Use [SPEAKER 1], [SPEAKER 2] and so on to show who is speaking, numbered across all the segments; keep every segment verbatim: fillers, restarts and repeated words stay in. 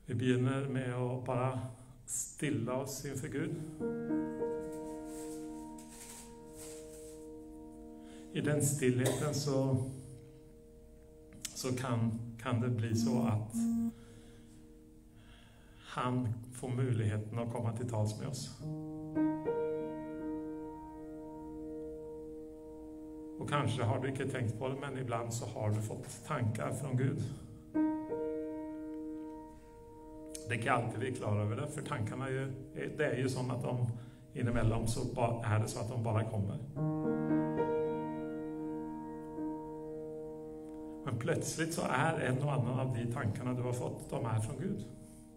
[SPEAKER 1] Vi begynner med att bara stilla oss inför Gud. I den stillheten så, så kan, kan det bli så att han får möjligheten att komma till tals med oss. Och kanske har du inte tänkt på det, men ibland så har du fått tankar från Gud. Det är inte alltid vi är klara över det, för tankarna är ju, det är ju så att de inemellan så är det så att de bara kommer. Men plötsligt så är en och annan av de tankarna du har fått, de är från Gud.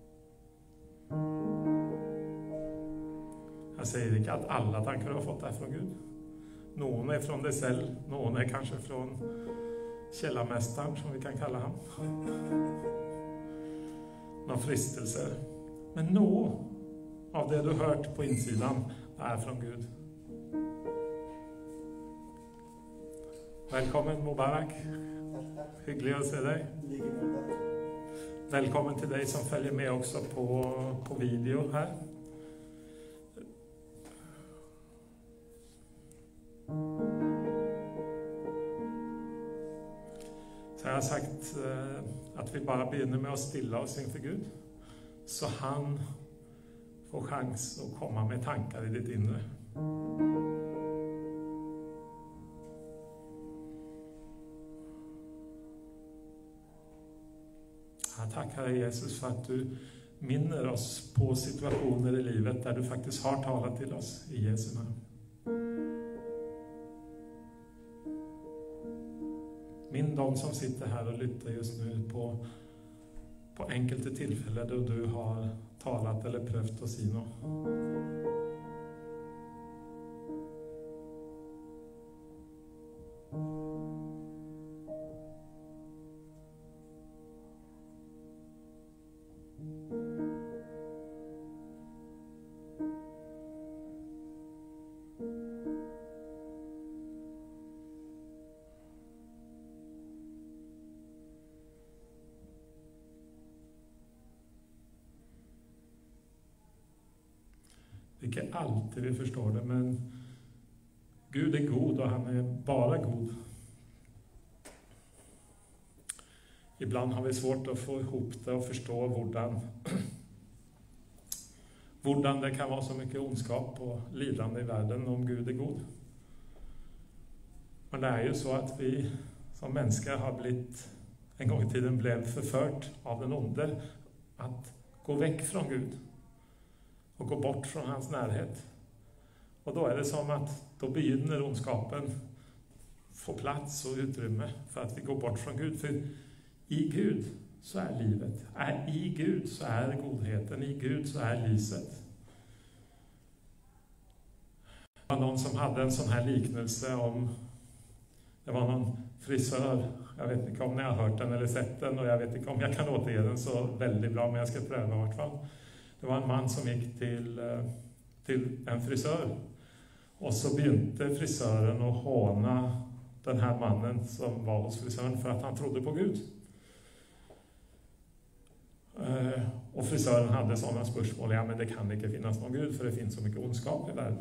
[SPEAKER 1] Jag säger inte att alla tankar du har fått är från Gud. Någon är från dig själv, någon är kanske från källarmästaren som vi kan kalla han. Någon fristelse. Men något av det du hört på insidan är från Gud. Välkommen Mubarak. Hyggligt att se dig. Välkommen till dig som följer med också på, på video här. Så jag har sagt eh, att vi bara begynner med att stilla oss inför Gud. Så han får chans att komma med tankar i ditt inre. Jag tackar dig Jesus för att du minner oss på situationer i livet där du faktiskt har talat till oss i Jesu namn. Minn de som sitter här och lyssnar just nu på, på enkelte tillfällen då du har talat eller prövt att säga något. Det är inte alltid vi förstår det, men Gud är god och han är bara god. Ibland har vi svårt att få ihop det och förstå hvordan, hvordan det kan vara så mycket ondskap och lidande i världen om Gud är god. Men det är ju så att vi som människor har blivit, en gång i tiden blev förfört av den onde att gå väck från Gud. Och gå bort från hans närhet. Och då är det som att då begynner ondskapen få plats och utrymme för att vi går bort från Gud. För i Gud så är livet. Är, I Gud så är godheten. I Gud så är lyset. Det var någon som hade en sån här liknelse om, det var någon frisör. Jag vet inte om ni har hört den eller sett den, och jag vet inte om jag kan återge den så väldigt bra, men jag ska pröva i vart fall. Det var en man som gick till, till en frisör. Och så begynte frisören att håna den här mannen som var hos frisören för att han trodde på Gud. Och frisören hade sådana spörsmål. Ja, men det kan inte finnas någon Gud för det finns så mycket ondskap i världen.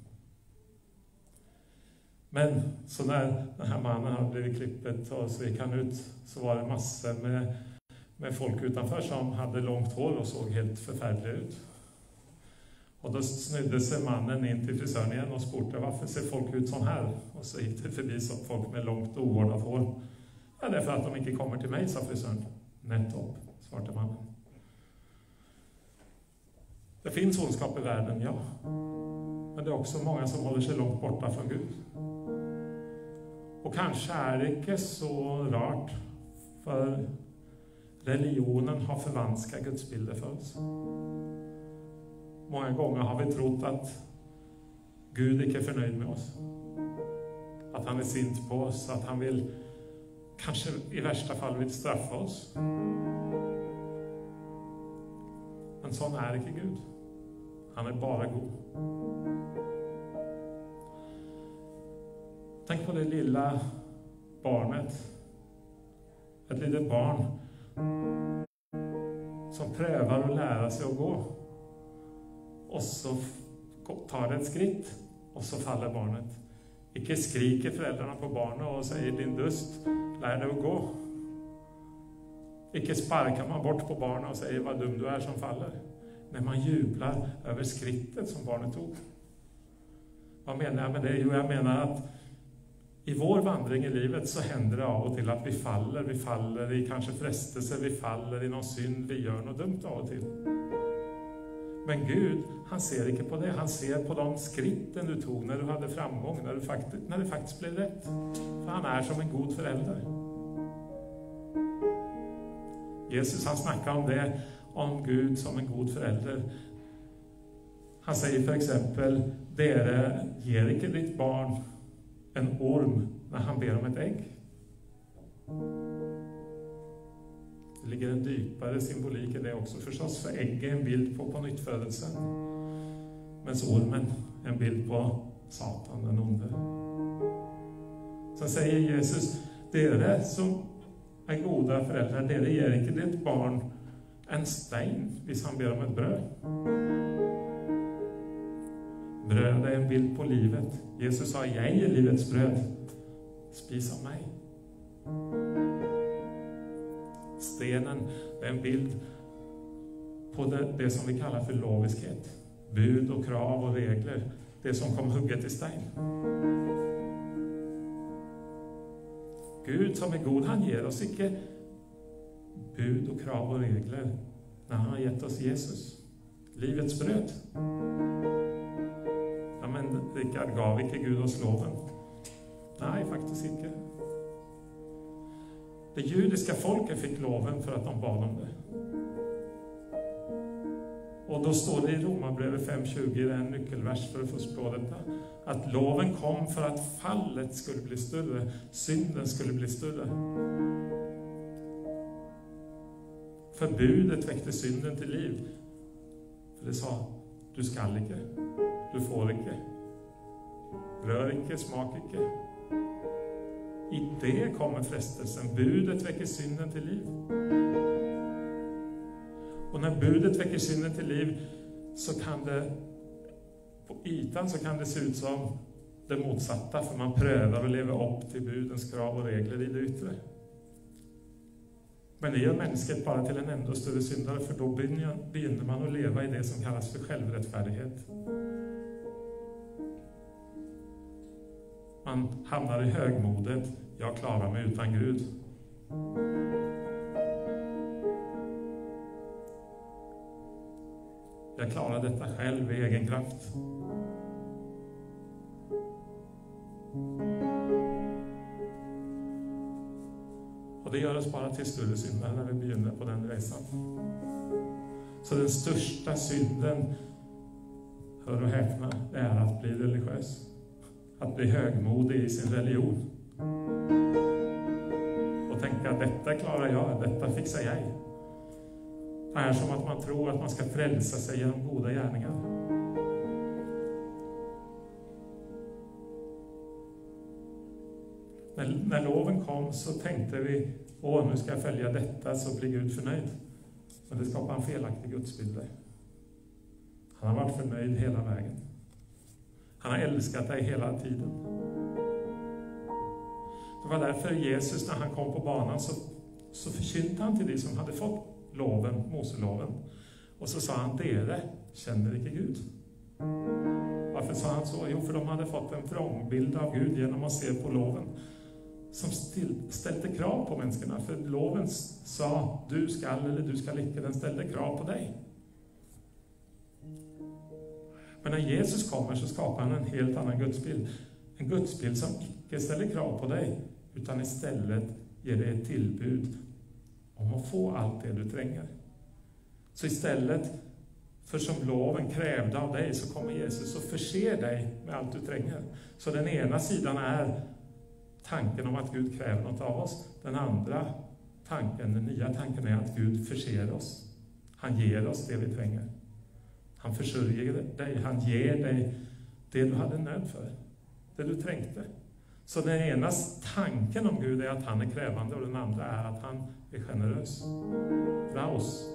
[SPEAKER 1] Men så när den här mannen hade blivit klippet och så gick han ut, så var det massor med med folk utanför som hade långt hår och såg helt förfärliga ut. Och då snudde sig mannen in till frisören igen och spurtade, varför ser folk ut sån här? Och så gick det förbi så folk med långt ovårdat hår. Ja, det är för att de inte kommer till mig, sa frisören. Nettopp, svarte mannen. Det finns ondskap i världen, ja. Men det är också många som håller sig långt borta från Gud. Och kanske är det inte så rart, för religionen har förvanskat gudsbilder för oss. Många gånger har vi trott att Gud inte är förnöjd med oss. Att han är sint på oss, att han vill, kanske i värsta fall vill straffa oss. Men sån är inte Gud. Han är bara god. Tänk på det lilla barnet. Ett litet barn som prövar att lära sig att gå. Och så tar det ett skritt och så faller barnet. Icke skriker föräldrarna på barnet och säger din dust, lär dig att gå. Icke sparkar man bort på barnet och säger vad dum du är som faller. När man jublar över skrittet som barnet tog. Vad menar jag med det? Jo, jag menar att i vår vandring i livet så händer det av och till att vi faller. Vi faller i kanske frestelse, vi faller i någon synd, vi gör något dumt av och till. Men Gud, han ser inte på det. Han ser på de skritten du tog när du hade framgång, när, du faktiskt, när det faktiskt blev rätt. För han är som en god förälder. Jesus, han snackar om det, om Gud som en god förälder. Han säger för exempel, dere ger inte ditt barn en orm när han ber om ett ägg. Det ligger en djupare symbolik i det också förstås, för ägg är en bild på, på nyttfödelsen. Men ormen är en bild på Satan, den onde. Så säger Jesus, dere som är goda föräldrar, dere ger inte ditt barn en stein hvis han ber om ett bröd. Bröd är en bild på livet. Jesus sa, jag är livets bröd. Spis av mig. Stenen är en bild på det, det som vi kallar för loviskhet. Bud och krav och regler. Det som kom hugget i stein. Gud som är god, han ger oss inte bud och krav och regler när han har gett oss Jesus. Livets bröd. Ja, men Rickard, gav inte Gud oss loven? Nej, faktiskt inte. Det judiska folket fick loven för att de bad om det. Och då står det i Romarbrevet fem tjugo, det är en nyckelvers för att förstå detta, att loven kom för att fallet skulle bli större, synden skulle bli större. Förbudet väckte synden till liv. För det sa, du skall icke, du får icke, rör icke, smak icke. I det kommer frestelsen. Budet väcker synden till liv. Och när budet väcker synden till liv så kan det, på ytan så kan det se ut som det motsatta. För man prövar att leva upp till budens krav och regler i det yttre. Men det gör mänskligt bara till en ändå större syndare. För då begynner man att leva i det som kallas för självrättfärdighet. Man hamnar i högmodet. Jag klarar mig utan Gud. Jag klarar detta själv i egen kraft. Och det gör oss bara till större syndare när vi begynner på den resan. Så den största synden, hör och häpna, det är att bli religiös. Att bli högmodig i sin religion. Och tänka att detta klarar jag, detta fixar jag. Det är som att man tror att man ska frälsa sig genom goda gärningar. När, när loven kom så tänkte vi, åh, nu ska jag följa detta så blir Gud förnöjd. Men det skapar en felaktig gudsbild. Han har varit förnöjd hela vägen. Han har älskat dig hela tiden. Det var därför Jesus, när han kom på banan, så, så förkynte han till de som hade fått loven, Moseloven. Och så sa han, dere känner inte Gud. Varför sa han så? Jo, för de hade fått en vrångbild av Gud genom att se på loven. Som still, ställde krav på människorna. För loven sa, du skall eller du skall icke. Den ställde krav på dig. Men när Jesus kommer så skapar han en helt annan gudsbild. En gudsbild som icke ställer krav på dig, utan istället ger dig ett tillbud om att få allt det du tränger. Så istället för som loven krävde av dig, så kommer Jesus och förser dig med allt du tränger. Så den ena sidan är tanken om att Gud kräver något av oss. Den andra tanken, den nya tanken, är att Gud förser oss. Han ger oss det vi tränger. Han försörjer dig, han ger dig det du hade nöd för, det du trängte. Så den ena tanken om Gud är att han är krävande och den andra är att han är generös. Raus.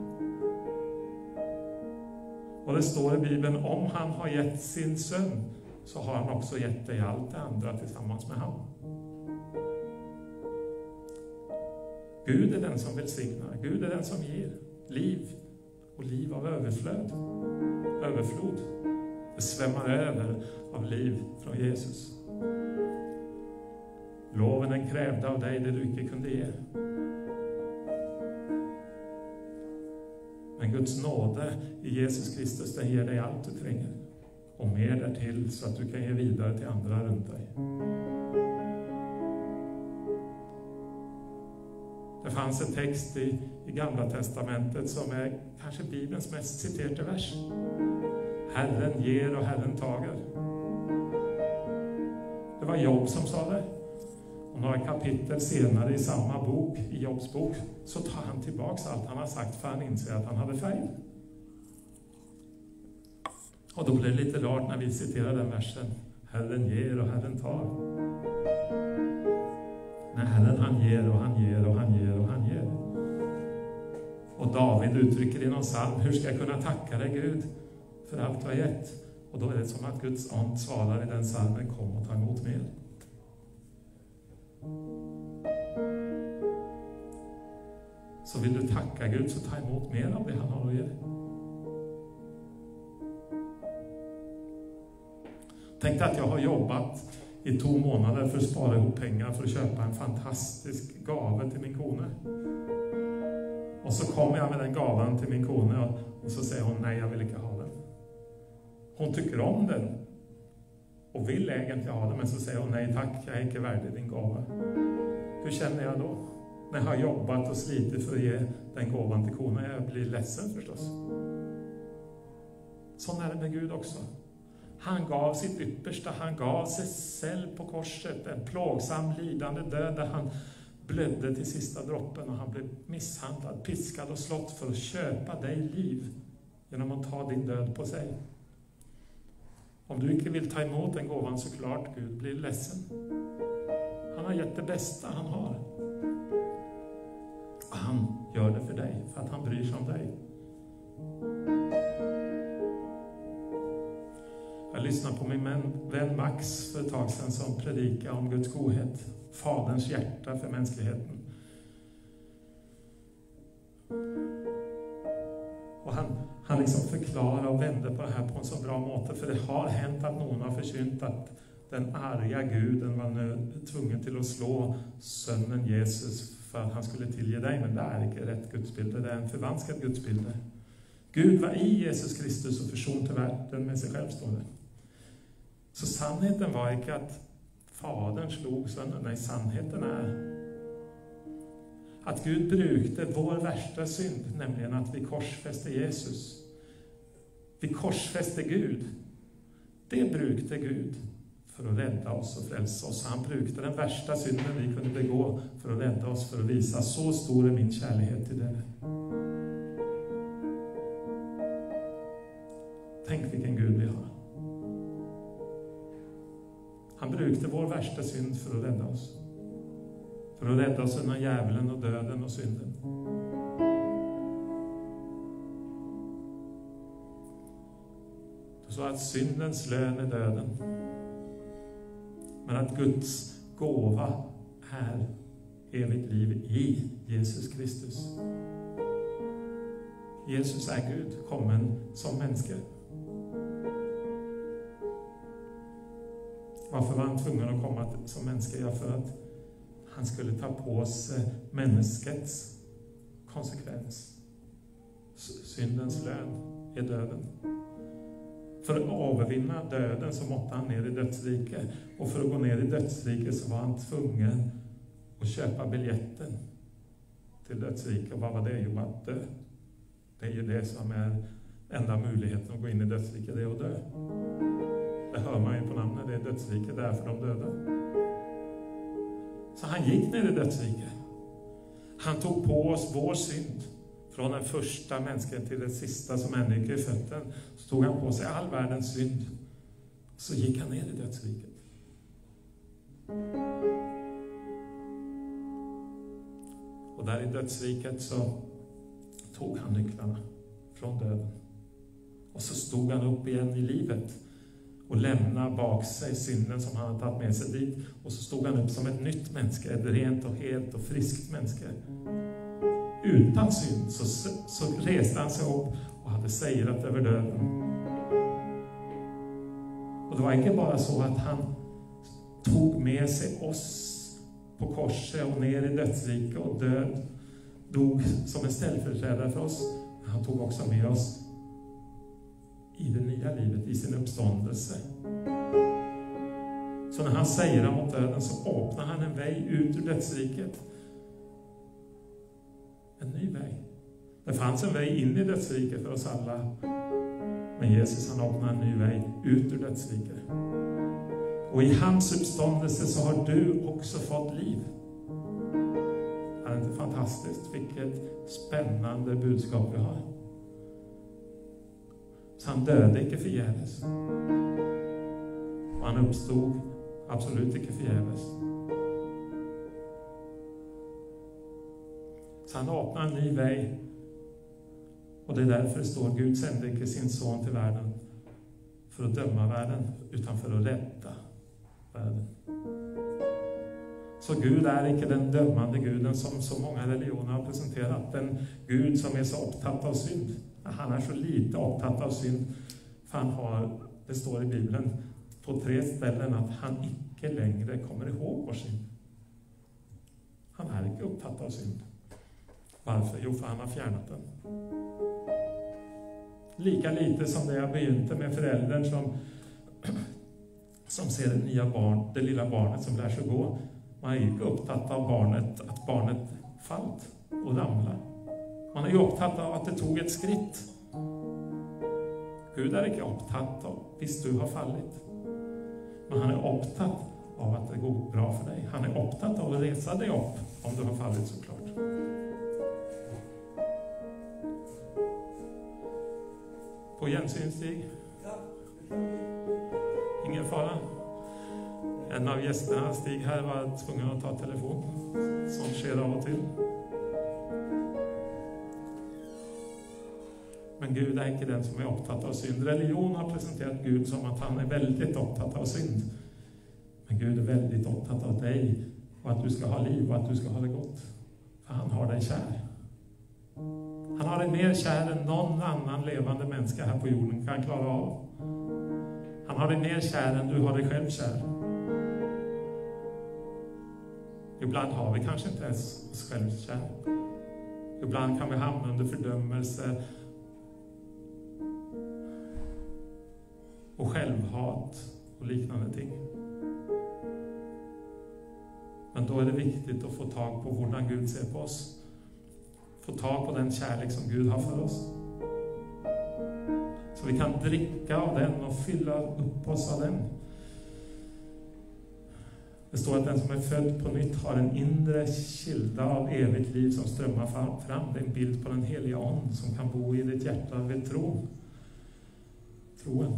[SPEAKER 1] Och det står i Bibeln, om han har gett sin son så har han också gett dig allt det andra tillsammans med han. Gud är den som välsignar. Gud är den som ger liv och liv av överflöd. Överflod. Det svämmar över av liv från Jesus. Loven den krävde av dig det du inte kunde ge. Men Guds nåde i Jesus Kristus, den ger dig allt du tränger. Och mer därtill så att du kan ge vidare till andra runt dig. Det fanns en text i, i Gamla testamentet som är kanske Bibelns mest citerade vers. Herren ger och Herren tager. Det var Jobb som sa det. Och några kapitel senare i samma bok, i Jobbs bok, så tar han tillbaks allt han har sagt för han inser att han hade fel. Och då blir det lite rart när vi citerar den versen. Herren ger och Herren tar. När Herren han ger och han ger och han ger och han ger. Och David uttrycker i någon psalm, hur ska jag kunna tacka dig Gud för allt du har gett? Och då är det som att Guds ande svarar i den psalmen, kom och ta emot mer. Så vill du tacka Gud så ta emot mer av det han har att ge. Tänk att jag har jobbat i två månader för att spara ihop pengar för att köpa en fantastisk gave till min kone. Och så kommer jag med den gavan till min kone och så säger hon, nej jag vill inte ha den. Hon tycker om den och vill egentligen ha den, men så säger hon, nej tack, jag är inte värdig din gåva. Hur känner jag då? När jag har jobbat och slitit för att ge den gåvan till konen, jag blir ledsen förstås. Så är det med Gud också. Han gav sitt yppersta, han gav sig själv på korset, en plågsam, lidande död där han blödde till sista droppen och han blev misshandlad, piskad och slått för att köpa dig liv genom att ta din död på sig. Om du inte vill ta emot den gåvan så klart Gud blir ledsen. Han har gett det bästa han har. Och han gör det för dig för att han bryr sig om dig. Jag lyssnade på min vän Max för ett tag sedan som predikade om Guds godhet. Faderns hjärta för mänskligheten. Och han, han liksom förklarar och vänder på det här på en så bra måte. För det har hänt att någon har försynt att den arga guden var nu tvungen till att slå sönnen Jesus för att han skulle tillge dig. Men det är inte rätt gudsbild. Det är en förvanskad gudsbild. Gud var i Jesus Kristus och försonade världen med sig själv, står det. Så sannheten var inte att fadern slog sönnen. Nej, sannheten är att Gud brukte vår värsta synd, nämligen att vi korsfäste Jesus. Vi korsfäste Gud. Det brukte Gud för att rädda oss och frälsa oss. Han brukte den värsta synden vi kunde begå för att rädda oss, för att visa så stor är min kärlek till dig. Tänk vilken Gud vi har. Han brukte vår värsta synd för att rädda oss. För att rädda oss undan djävulen och döden och synden. Du sa att syndens lön är döden. Men att Guds gåva är evigt liv i Jesus Kristus. Jesus är Gud, kommen som människa. Varför var han tvungen att komma som människa? Ja, för att han skulle ta på sig människets konsekvens. Syndens lön är döden. För att övervinna döden så måtte han ner i dödsriket. Och för att gå ner i dödsriket så var han tvungen att köpa biljetten till dödsriket. Och vad var det? Jo, att dö. Det är ju det som är enda möjligheten att gå in i dödsriket, det är att dö. Det hör man ju på namnet, det är dödsriket, det är för de döda. Så han gick ner i dödsriket. Han tog på oss vår synd. Från den första människan till den sista som ännu inte är fötten. Så tog han på sig all världens synd. Så gick han ner i dödsriket. Och där i dödsriket så tog han nycklarna från döden. Och så stod han upp igen i livet och lämnade bak sig synden som han hade tagit med sig dit. Och så stod han upp som ett nytt människa, ett rent och helt och friskt människa. Utan synd så, så reste han sig upp och hade segrat över döden. Och det var inte bara så att han tog med sig oss på korset och ner i dödsriket och död, dog som en ställföreträdare för oss. Men han tog också med oss i det nya livet, i sin uppståndelse. Så när han segrar mot döden så öppnar han en väg ut ur dödsriket. En ny väg. Det fanns en väg in i dödsriket för oss alla. Men Jesus han öppnar en ny väg ut ur dödsriket. Och i hans uppståndelse så har du också fått liv. Är det inte fantastiskt? Vilket spännande budskap vi har. Så han döde inte förgäves. Och han uppstod absolut inte förgäves. Så han öppnar en ny väg. Och det är därför det står Gud sände inte sin son till världen för att döma världen, utan för att rädda världen. Så Gud är inte den dömande guden som så många religioner har presenterat. Den Gud som är så upptatt av synd. Han är så lite upptatt av synd. För han har, det står i Bibeln på tre ställen att han inte längre kommer ihåg vår synd. Han är inte upptatt av synd. Varför? Jo, för han har fjärnat den. Lika lite som det jag begynte med föräldern som, som ser det nya barn, det lilla barnet som lär sig gå. Man är ju upptatt av barnet, att barnet fallt och ramlar. Man är ju upptatt av att det tog ett skritt. Gud är inte upptatt av, visst du har fallit. Men han är upptatt av att det går bra för dig. Han är upptatt av att resa dig upp om du har fallit, såklart. På gensynsstig. Ingen fara. En av gästerna, Stig här, var tvungen att ta telefon. Som sker av och till. Men Gud är inte den som är upptatt av synd. Religion har presenterat Gud som att han är väldigt upptatt av synd. Men Gud är väldigt upptatt av dig. Och att du ska ha liv och att du ska ha det gott. För han har dig kär. Han har dig mer kär än någon annan levande människa här på jorden kan klara av. Han har dig mer kär än du har dig själv kär. Ibland har vi kanske inte ens oss själv kär. Ibland kan vi hamna under fördömelse och självhat och liknande ting. Men då är det viktigt att få tag på hur Gud ser på oss. Få tag på den kärlek som Gud har för oss. Så vi kan dricka av den och fylla upp oss av den. Det står att den som är född på nytt har en inre kilda av evigt liv som strömmar fram. Det är en bild på den heliga ande som kan bo i ditt hjärta vid tron. Troen.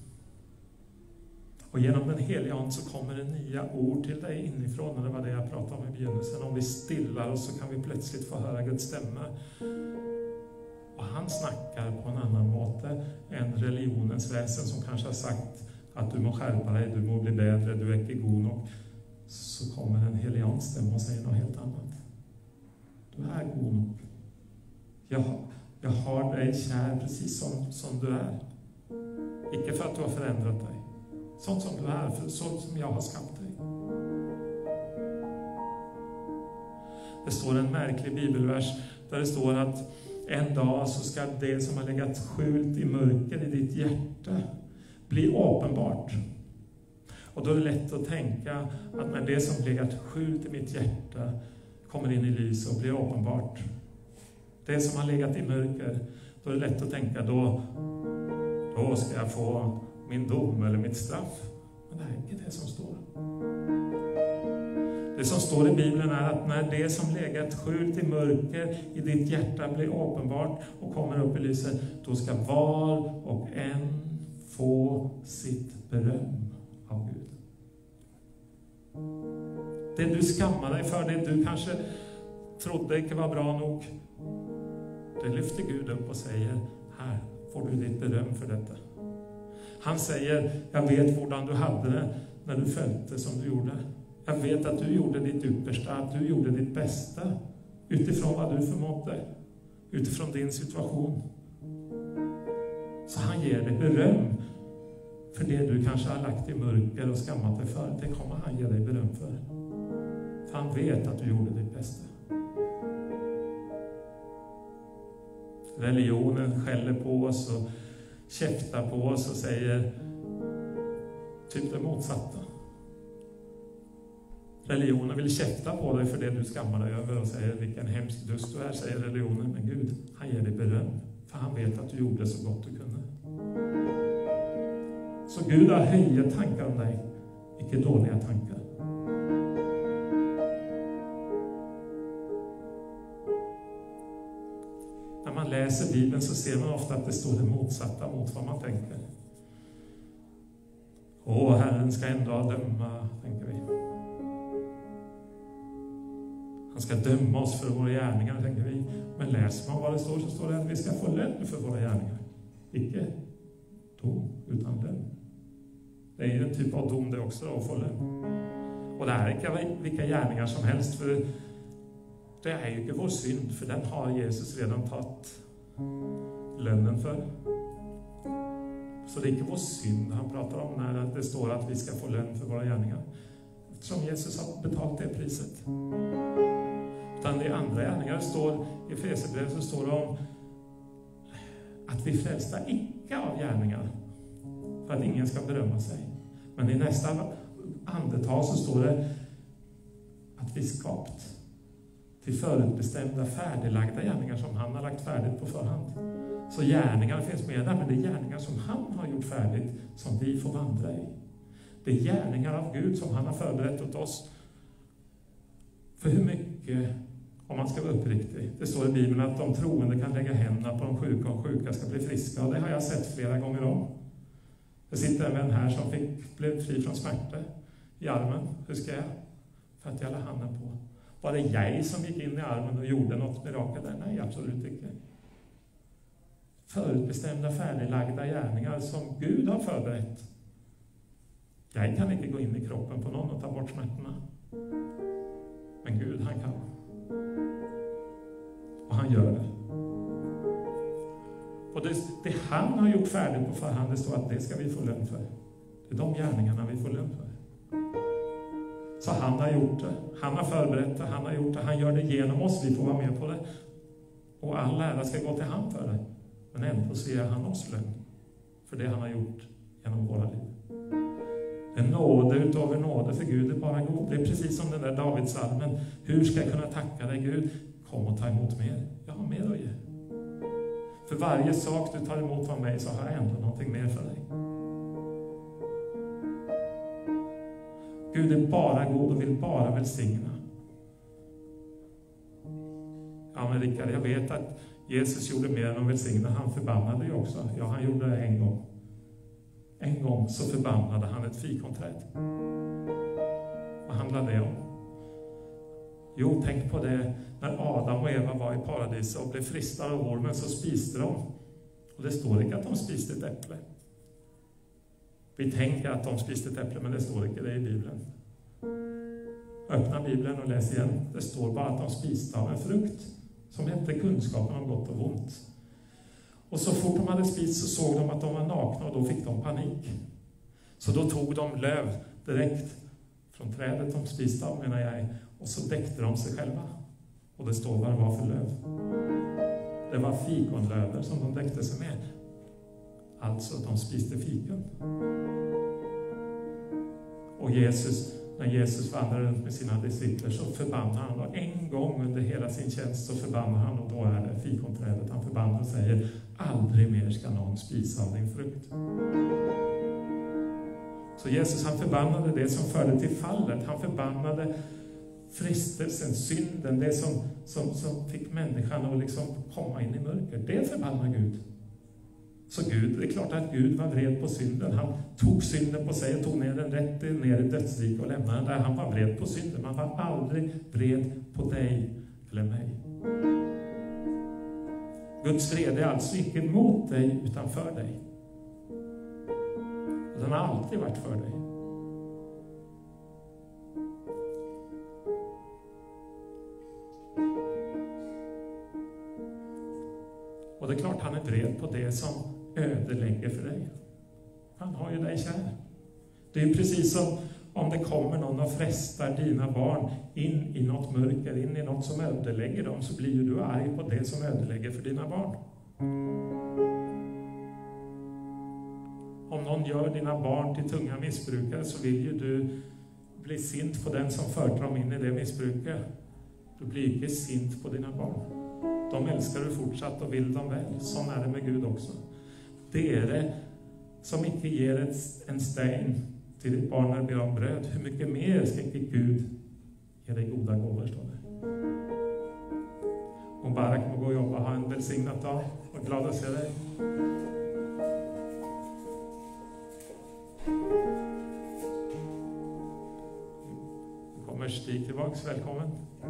[SPEAKER 1] Och genom den heliga ande så kommer det nya ord till dig inifrån. Och det var det jag pratade om i begynnelsen. Om vi stillar oss så kan vi plötsligt få höra Guds stämma. Och han snackar på en annan måte än religionens väsen som kanske har sagt att du må skärpa dig, du må bli bättre, du är inte god nog. Så kommer den heliga ande stämma och säger något helt annat. Du är god nog. Jag, jag har dig kär precis som, som du är. Icke för att du har förändrat dig. Sånt som du är, för sånt som jag har skapat dig. Det står en märklig bibelvers där det står att en dag så ska det som har legat skjult i mörker i ditt hjärta bli uppenbart. Och då är det lätt att tänka att när det som legat skjult i mitt hjärta kommer in i lys och blir uppenbart. Det som har legat i mörker, då är det lätt att tänka då, då ska jag få min dom eller mitt straff. Men det är inte det som står. Det som står i Bibeln är att när det som legat skjult i mörker i ditt hjärta blir uppenbart och kommer upp i lyset, då ska var och en få sitt beröm av Gud. Det du skammar dig för, det du kanske trodde inte var bra nog, det lyfter Gud upp och säger, här får du ditt beröm för detta. Han säger, jag vet hvordan du hade det när du följde som du gjorde. Jag vet att du gjorde ditt yppersta, att du gjorde ditt bästa utifrån vad du förmådde, utifrån din situation. Så han ger dig beröm för det du kanske har lagt i mörker och skammat dig för. Det kommer han ge dig beröm för. För han vet att du gjorde ditt bästa. Religionen skäller på oss och käftar på oss och säger typ det motsatta. Religionen vill käfta på dig för det du skammar dig över och säger vilken hemsk dust du är, säger religionen. Men Gud, han ger dig beröm för han vet att du gjorde så gott du kunde. Så Gud har höga tankar om dig, inte dåliga tankar. När man läser Bibeln så ser man ofta att det står det motsatta mot vad man tänker. Åh, Herren ska ändå döma, tänker vi. Han ska döma oss för våra gärningar, tänker vi. Men läser man vad det står så står det att vi ska få lön för våra gärningar. Icke dom, utan lön. Det är ju en typ av dom det också då, att få lön. Och det här är inte vilka gärningar som helst, för det är ju inte vår synd, för den har Jesus redan tagit lönnen för. Så det är inte vår synd han pratar om när det står att vi ska få lön för våra gärningar. Eftersom Jesus har betalt det priset. Utan det andra gärningar står i Efesierbrevet så står det om att vi frälsta icke av gärningar för att ingen ska berömma sig. Men i nästa andetag så står det att vi skapat till förutbestämda färdiglagda gärningar som han har lagt färdigt på förhand. Så gärningar finns med där, men det är gärningar som han har gjort färdigt som vi får vandra i. Det är gärningar av Gud som han har förberett åt oss. För hur mycket, om man ska vara uppriktig, det står i Bibeln att de troende kan lägga händerna på de sjuka och sjuka ska bli friska. Och det har jag sett flera gånger om. Det sitter en vän här som fick, blev fri från smärta i armen. Hur ska jag? För att jag la handen på. Var det jag som gick in i armen och gjorde något mirakel där? Nej, absolut inte. Förutbestämda, färdiglagda gärningar som Gud har förberett. Jag kan inte gå in i kroppen på någon och ta bort smärtorna. Men Gud, han kan. Och han gör det. Och det, det han har gjort färdigt på förhand, det står att det ska vi få lön för. Det är de gärningarna vi får lön för. Så han har gjort det. Han har förberett det. Han har gjort det. Han gör det genom oss. Vi får vara med på det. Och all ära ska gå till han för det. Men ändå så ger han oss lön för det han har gjort genom våra liv. En nåde utöver nåde, för Gud är bara god. Det är precis som den där Davidsalmen. Hur ska jag kunna tacka dig, Gud? Kom och ta emot mer. Jag har mer att ge. För varje sak du tar emot av mig så har jag ändå någonting mer för dig. Gud är bara god och vill bara välsigna. Ja, men Rickard, jag vet att Jesus gjorde mer än att välsigna. Han förbannade ju också. Ja, han gjorde det en gång. En gång så förbannade han ett fikonträd. Vad handlar det om? Jo, tänk på det. När Adam och Eva var i paradiset och blev fristade av ormen så spiste de. Och det står inte att de spiste ett äpple. Vi tänker att de spiste ett äpple, men det står inte det i Bibeln. Öppna Bibeln och läs igen. Det står bara att de spiste av en frukt som hette kunskapen om gott och ont. Och så fort de hade spist så såg de att de var nakna och då fick de panik. Så då tog de löv direkt från trädet de spiste av, menar jag, och så däckte de sig själva. Och det står vad det var för löv. Det var fikonlöver som de däckte sig med. Alltså de spiste fikon. Och Jesus, när Jesus vandrade runt med sina discipler så förbannade han. Och en gång under hela sin tjänst så förbannade han, och då är det fikonträdet. Han förbannade och säger, aldrig mer ska någon spisa av din frukt. Så Jesus, han förbannade det som förde till fallet. Han förbannade frestelsen, synden, det som, som, som fick människan att liksom komma in i mörker. Det förbannar Gud. Så Gud, det är klart att Gud var vred på synden. Han tog synden på sig och tog ner den rätt ner i dödsriket och lämnade den där. Han var vred på synden. Man var aldrig vred på dig eller mig. Guds vrede är alltså inte mot dig utan för dig. Och den har alltid varit för dig. Och det är klart han är vred på det som ödelägger för dig. Han har ju dig kär. Det är precis som om det kommer någon och frestar dina barn in i något mörker, in i något som ödelägger dem, så blir ju du arg på det som ödelägger för dina barn. Om någon gör dina barn till tunga missbrukare, så vill ju du bli sint på den som för dem in i det missbruket. Du blir inte sint på dina barn. De älskar du fortsatt och vill dem väl. Sån är det med Gud också. Det är det som inte ger ett, en sten till ditt barn när det ber om bröd. Hur mycket mer ska inte Gud ge dig goda gåvor, står det. Och Barak må gå och jobba. Ha en välsignat dag. Och glad att se dig. Nu kommer Stig tillbaks. Välkommen.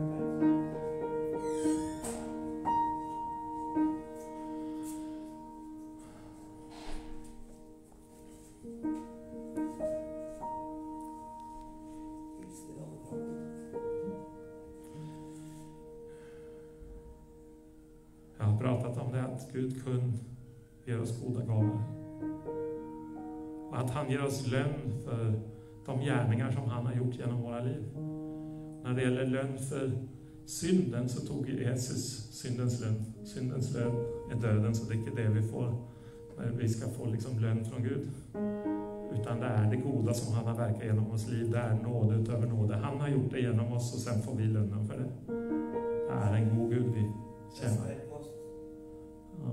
[SPEAKER 1] Gud kun ger oss goda gåvor. Och att han ger oss lön för de gärningar som han har gjort genom våra liv. När det gäller lön för synden så tog Jesus syndens lön. Syndens lön är döden, så det är inte det vi får när vi ska få liksom lön från Gud. Utan det är det goda som han har verkat genom oss liv. Det är nåd utöver nåd. Han har gjort det genom oss och sen får vi lönen för det. Det är en god Gud vi känner. Ja.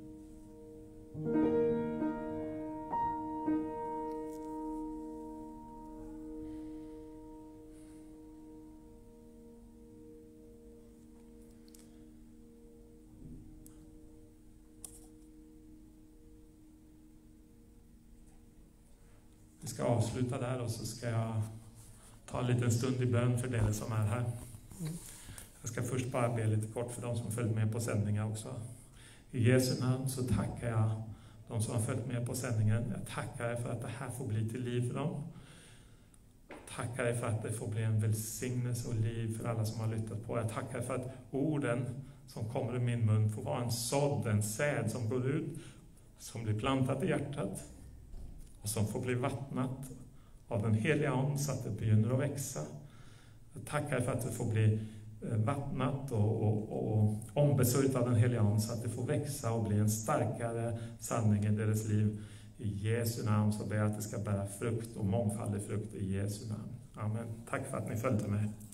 [SPEAKER 1] Vi ska avsluta där och så ska jag ta en liten stund i bön för er som är här. Jag ska först bara be lite kort för de som följt med på sändningen också. I Jesu namn så tackar jag de som har följt med på sändningen. Jag tackar dig för att det här får bli till liv för dem. Jag tackar dig för att det får bli en välsignelse och liv för alla som har lyssnat på. Jag tackar dig för att orden som kommer ur min mun får vara en sådd, en säd som går ut, som blir plantat i hjärtat och som får bli vattnat av den heliga ande så att det begynner att växa. Jag tackar dig för att det får bli vattnat och, och, och ombesörjt av den heliga ande så att det får växa och bli en starkare sanning i deras liv. I Jesu namn så ber jag att det ska bära frukt och mångfaldig frukt i Jesu namn. Amen. Tack för att ni följde med.